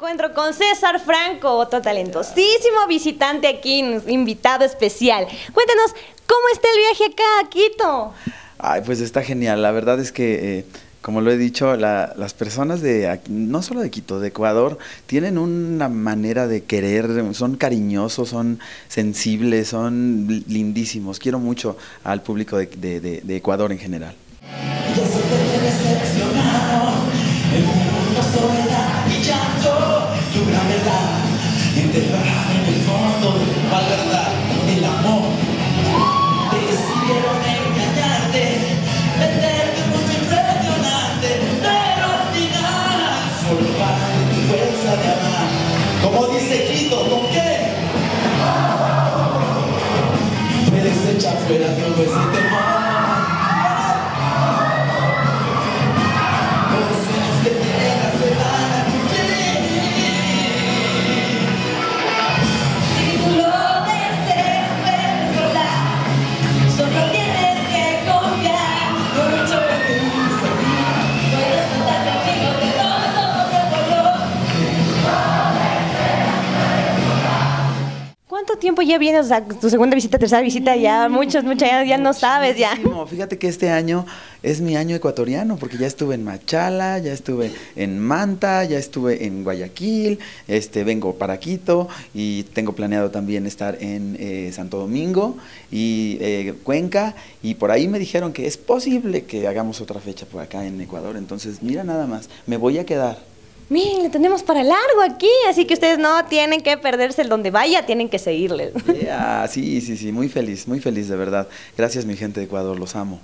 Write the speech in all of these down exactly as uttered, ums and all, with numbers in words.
encuentro con César Franco, otro talentosísimo visitante aquí, invitado especial. Cuéntanos, ¿cómo está el viaje acá a Quito? Ay, pues está genial. La verdad es que, eh, como lo he dicho, la, las personas de aquí, no solo de Quito, de Ecuador, tienen una manera de querer, son cariñosos, son sensibles, son lindísimos. Quiero mucho al público de, de, de, de Ecuador en general. Yo sé que te he decepcionado, el mundo soledad y llanto, tu gran verdad, enterrada en el fondo de la verdad, el amor. Te decidieron engañarte, venderte un mundo impresionante, pero al final solo vale tu fuerza de amar. Como dice Quito, ¿con qué? Puedes echar fuera todo ese temor. ¿Cuánto tiempo ya vienes? O sea, tu segunda visita, tercera visita, ya muchos, muchas, ya, ya no sabes ya. Fíjate que este año es mi año ecuatoriano, porque ya estuve en Machala, ya estuve en Manta, ya estuve en Guayaquil, este, vengo para Quito y tengo planeado también estar en eh, Santo Domingo y eh, Cuenca, y por ahí me dijeron que es posible que hagamos otra fecha por acá en Ecuador. Entonces mira, nada más, me voy a quedar. Miren, le tenemos para largo aquí, así que ustedes no tienen que perderse el donde vaya, tienen que seguirle. Yeah, sí, sí, sí, muy feliz, muy feliz de verdad. Gracias mi gente de Ecuador, los amo.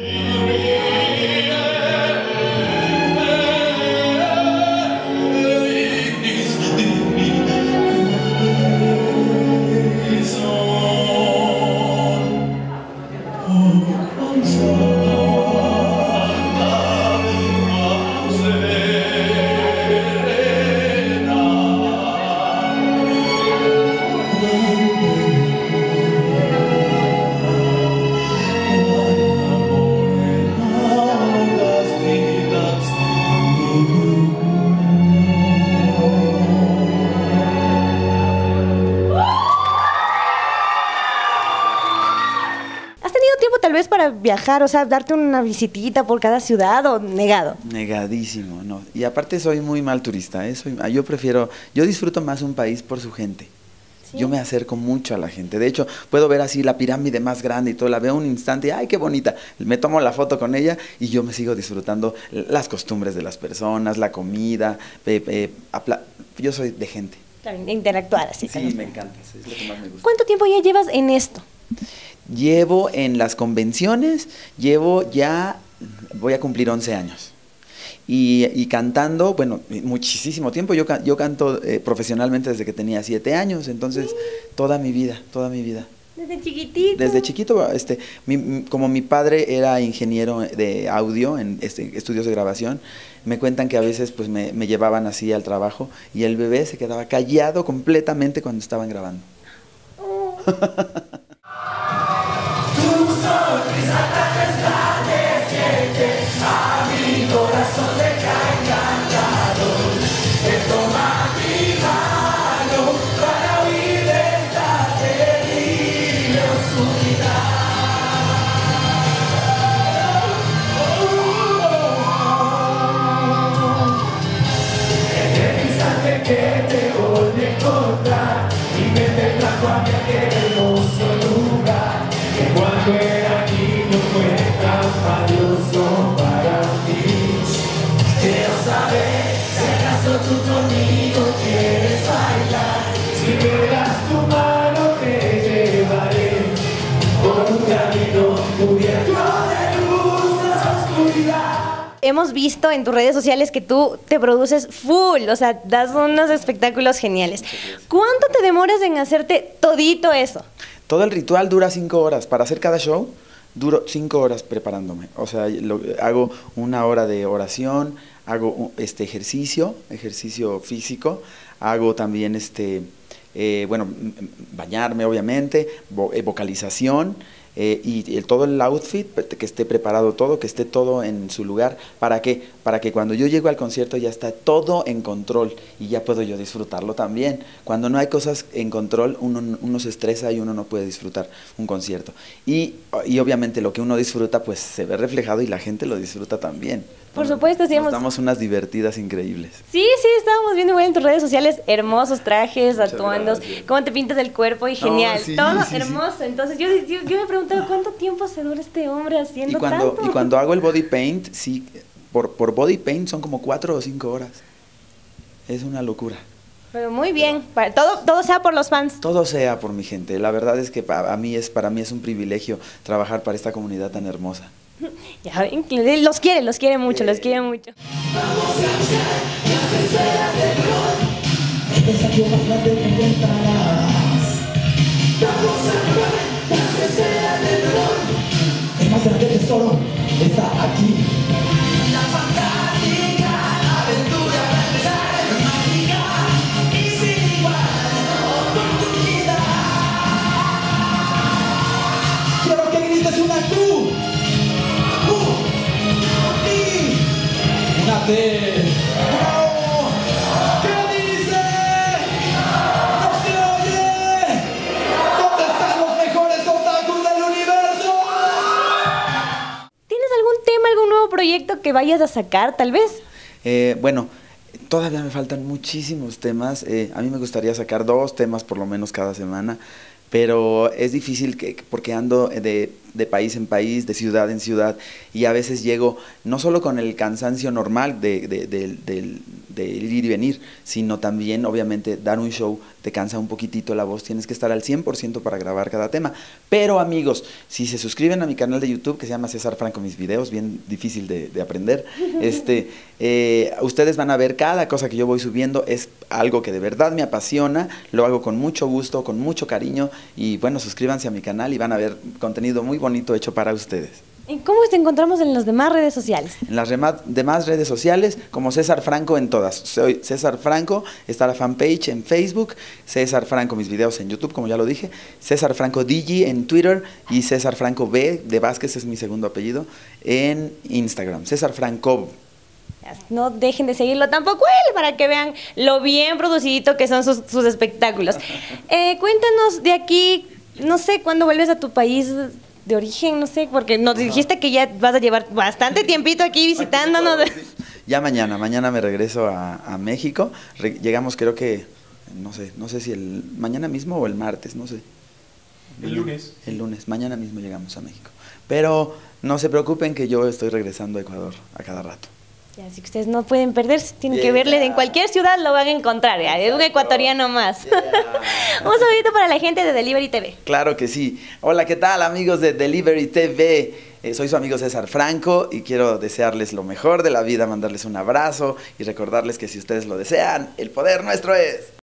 Tal vez para viajar, o sea, darte una visitita por cada ciudad, o negado. Negadísimo, no. Y aparte soy muy mal turista, ¿eh? Soy, yo prefiero, yo disfruto más un país por su gente. ¿Sí? Yo me acerco mucho a la gente. De hecho, puedo ver así la pirámide más grande y todo, la veo un instante y ¡ay, qué bonita! Me tomo la foto con ella y yo me sigo disfrutando las costumbres de las personas, la comida. Eh, eh, yo soy de gente. También interactuar así. Sí, me encanta, es lo que más me gusta. ¿Cuánto tiempo ya llevas en esto? Llevo en las convenciones, llevo ya, voy a cumplir once años. Y, y cantando, bueno, muchísimo tiempo. Yo, yo canto eh, profesionalmente desde que tenía siete años, entonces sí. toda mi vida, toda mi vida. Desde chiquitito. Desde chiquito, este, mi, como mi padre era ingeniero de audio en este, estudios de grabación, me cuentan que a veces pues me, me llevaban así al trabajo y el bebé se quedaba callado completamente cuando estaban grabando. Oh. Tu sonrisa tan resplandeciente a mi corazón deja encantado. Te toma mi mano para huir de esta terrible oscuridad. En el instante que te volví a encontrar y me te trajo a mi aquel hermoso lugar. Cuando era aquí no fue tan valioso para ti. Quiero saber si acaso tú conmigo quieres bailar. Si me das tu mano te llevaré por un camino cubierto de luz a la oscuridad. Hemos visto en tus redes sociales que tú te produces full, o sea, das unos espectáculos geniales. ¿Cuánto te demoras en hacerte todito eso? Todo el ritual dura cinco horas. Para hacer cada show, duro cinco horas preparándome. O sea, lo, hago una hora de oración, hago este ejercicio, ejercicio físico, hago también, este, eh, bueno, bañarme obviamente, vo, eh, vocalización, eh, y el, todo el outfit, que esté preparado todo, que esté todo en su lugar. ¿Para qué? Para que cuando yo llego al concierto ya está todo en control y ya puedo yo disfrutarlo también. Cuando no hay cosas en control, uno, uno se estresa y uno no puede disfrutar un concierto. Y, y obviamente lo que uno disfruta pues se ve reflejado y la gente lo disfruta también. Por supuesto, sí. Nos damos unas divertidas increíbles. Sí, sí, estábamos viendo igual en tus redes sociales hermosos trajes, Muchas atuendos, gracias. cómo te pintas el cuerpo y genial, No, sí, todo sí, hermoso. sí. Entonces yo, yo, yo me preguntaba cuánto tiempo se dura este hombre haciendo Y cuando, tanto. y cuando hago el body paint, sí, por, por body paint son como cuatro o cinco horas. Es una locura. Pero muy bien, para, todo, todo sea por los fans. Todo sea por mi gente. La verdad es que pa- a mí es, para mí es un privilegio trabajar para esta comunidad tan hermosa. Ya ven, que los quiere, los quiere mucho, los quiere mucho. El desafío más grande que enfrentarás. Vamos a jugar las esferas del dragón. El más grande tesoro está aquí. La fantástica aventura va a empezar. Mágica y sin igual oportunidad. Quiero que grites una Q, U, I, una T, una O. ¿Qué dice? ¡No se oye! ¿Dónde están los mejores otakus del universo? ¿Tienes algún tema, algún nuevo proyecto que vayas a sacar, tal vez? Eh, bueno, todavía me faltan muchísimos temas. Eh, a mí me gustaría sacar dos temas por lo menos cada semana, pero es difícil que, porque ando de, de país en país, de ciudad en ciudad, y a veces llego no solo con el cansancio normal de, de, de, de, de ir y venir, sino también, obviamente, dar un show te cansa un poquitito la voz, tienes que estar al cien por ciento para grabar cada tema. Pero amigos, si se suscriben a mi canal de YouTube, que se llama César Franco Mis Videos, bien difícil de, de aprender, este, eh, ustedes van a ver cada cosa que yo voy subiendo, es algo que de verdad me apasiona, lo hago con mucho gusto, con mucho cariño, y bueno, suscríbanse a mi canal y van a ver contenido muy bonito hecho para ustedes. ¿Y cómo te encontramos en las demás redes sociales? En las rema- demás redes sociales, como César Franco en todas. Soy César Franco, está la fanpage en Facebook, César Franco mis videos en YouTube, como ya lo dije, César Franco Digi en Twitter y César Franco B, de Vázquez es mi segundo apellido, en Instagram. César Franco. No dejen de seguirlo tampoco él, para que vean lo bien producidito que son sus, sus espectáculos. Eh, cuéntanos de aquí, no sé, ¿cuándo vuelves a tu país de origen? No sé, porque nos dijiste que ya vas a llevar bastante tiempito aquí visitándonos. Ya mañana, mañana me regreso a, a México. Re- llegamos creo que, no sé, no sé si el mañana mismo o el martes, no sé. El lunes. El lunes, mañana mismo llegamos a México. Pero no se preocupen que yo estoy regresando a Ecuador a cada rato. Ya, así que ustedes no pueden perderse, tienen que Yeah. verle en cualquier ciudad, lo van a encontrar, ya, es un ecuatoriano más. Yeah. Un saludito para la gente de Delivery T V. Claro que sí. Hola, ¿qué tal amigos de Delivery T V? Eh, soy su amigo César Franco y quiero desearles lo mejor de la vida, mandarles un abrazo y recordarles que si ustedes lo desean, el poder nuestro es...